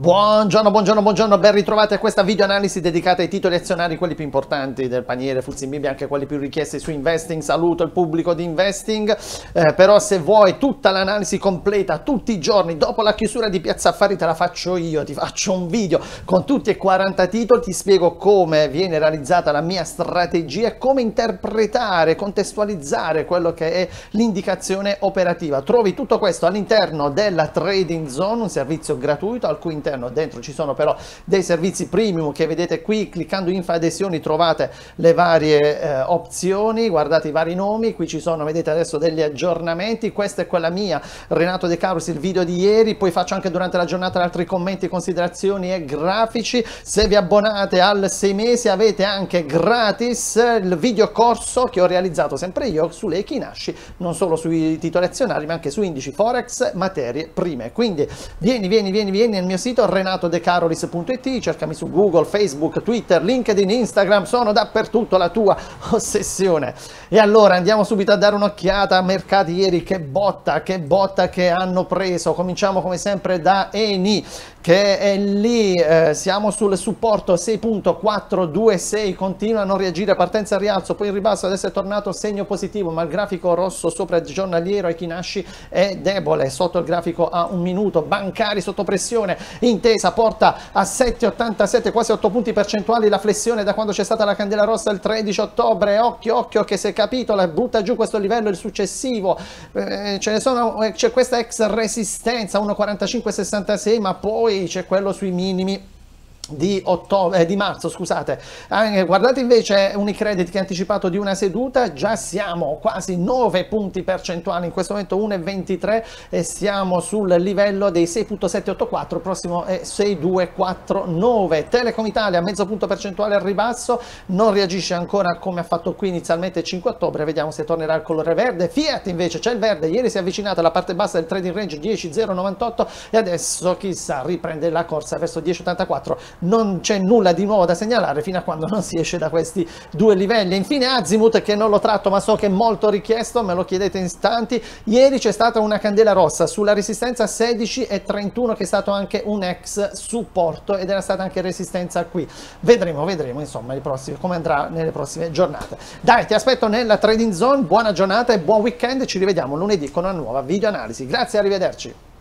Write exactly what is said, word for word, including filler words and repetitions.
Buongiorno, buongiorno, buongiorno, ben ritrovati a questa video analisi dedicata ai titoli azionari, quelli più importanti del paniere F T S E M I B, anche quelli più richiesti su Investing. Saluto il pubblico di Investing, eh, però se vuoi tutta l'analisi completa tutti i giorni dopo la chiusura di Piazza Affari te la faccio io, ti faccio un video con tutti e quaranta titoli, ti spiego come viene realizzata la mia strategia e come interpretare, contestualizzare quello che è l'indicazione operativa. Trovi tutto questo all'interno della Trading Zone, un servizio gratuito al cui interno dentro ci sono però dei servizi premium che vedete qui. Cliccando info adesioni trovate le varie eh, opzioni, guardate i vari nomi, qui ci sono, vedete adesso degli aggiornamenti. Questa è quella mia, Renato De Carolis, il video di ieri, poi faccio anche durante la giornata altri commenti, considerazioni e grafici. Se vi abbonate al sei mesi avete anche gratis il video corso che ho realizzato sempre io sulle Equinasci, non solo sui titoli azionari ma anche su indici forex, materie prime. Quindi vieni vieni vieni vieni nel mio sito renato de carolis punto it, cercami su Google, Facebook, Twitter, LinkedIn, Instagram, sono dappertutto, la tua ossessione. E allora andiamo subito a dare un'occhiata a mercati ieri. Che botta, che botta che hanno preso. Cominciamo come sempre da Eni che è lì, eh, siamo sul supporto sei virgola quattrocentoventisei, continua a non reagire, partenza al rialzo, poi in ribasso, adesso è tornato segno positivo, ma il grafico rosso sopra il giornaliero Equinasci è debole, sotto il grafico a un minuto. Bancari sotto pressione, Intesa porta a sette virgola ottantasette, quasi otto punti percentuali la flessione da quando c'è stata la candela rossa il tredici ottobre. Occhio, occhio che se capitola butta giù questo livello, il successivo, eh, ce ne sono, c'è questa ex resistenza uno virgola quarantacinque sessantasei, ma poi c'è quello sui minimi di, ottobre, eh, di marzo, scusate. Eh, guardate invece Unicredit che ha anticipato di una seduta, già siamo quasi nove punti percentuali, in questo momento uno virgola ventitré e siamo sul livello dei sei virgola settecentoottantaquattro, il prossimo è sei virgola duecentoquarantanove. Telecom Italia mezzo punto percentuale al ribasso, non reagisce ancora come ha fatto qui inizialmente il cinque ottobre, vediamo se tornerà al colore verde. Fiat invece c'è il verde, ieri si è avvicinata alla parte bassa del trading range dieci virgola zero novantotto e adesso chissà riprende la corsa verso dieci virgola ottantaquattro. Non c'è nulla di nuovo da segnalare fino a quando non si esce da questi due livelli. Infine Azimut, che non lo tratto ma so che è molto richiesto, me lo chiedete in istanti. Ieri c'è stata una candela rossa sulla resistenza sedici e trentuno che è stato anche un ex supporto ed era stata anche resistenza qui. Vedremo, vedremo insomma i prossimi, come andrà nelle prossime giornate. Dai, ti aspetto nella Trading Zone, buona giornata e buon weekend, ci rivediamo lunedì con una nuova video analisi. Grazie, arrivederci.